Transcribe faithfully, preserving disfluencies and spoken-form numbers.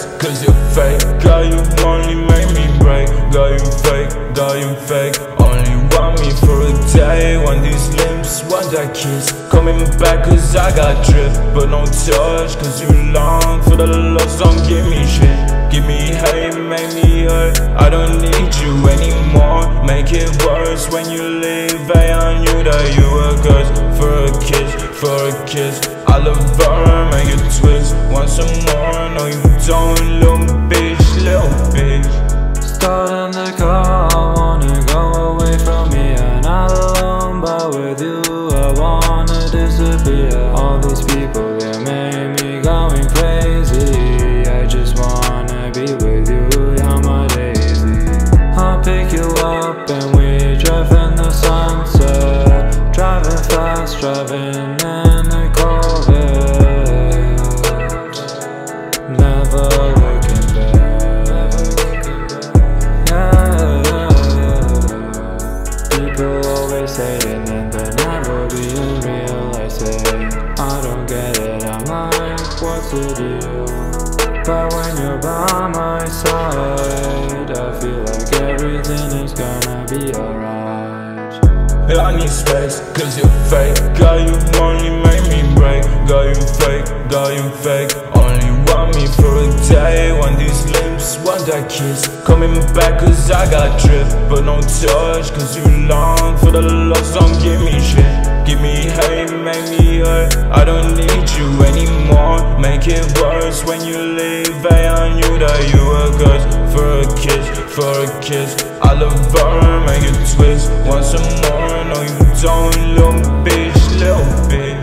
space, cause you're fake. Girl, you only make me break. Girl, you fake, girl, you fake. Only want me for a day. Want these lips, want that kiss. Coming back cause I got drip, but no touch cause you long for the love. Don't give me shit, give me hate, make me hurt. I don't need you anymore. Make it worse when you leave. Hey, I knew that you were good for a kiss, for a kiss. I love her, make it twist. Want some more? No you don't, little bitch, little bitch. Starting the car, I wanna go away from here. Not alone, but with you I wanna disappear. All these people, they made me going crazy. I just wanna be with you, you're my daisy. I'll pick you up and we drive in the sunset. Driving fast, driving in a Corvette. Never looking back. Yeah. People always saying it, but never being real. I say, I don't get it, I'm like, what's the deal? But when you're by my side, I feel like everything is gonna be alright. I need space, cause you're fake. Girl, you only make me break. Girl, you fake, girl, you fake. Only want me for a day. Want these lips, want that kiss. Coming back cause I got drip, but no touch cause you long for the love. Don't give me shit, give me hate, make me hurt. I don't need you anymore. Make it worse when you leave. Hey, I knew that you were good for a kiss, for a kiss. I love her, make it twist. Want some more? No you don't, little bitch, little bitch.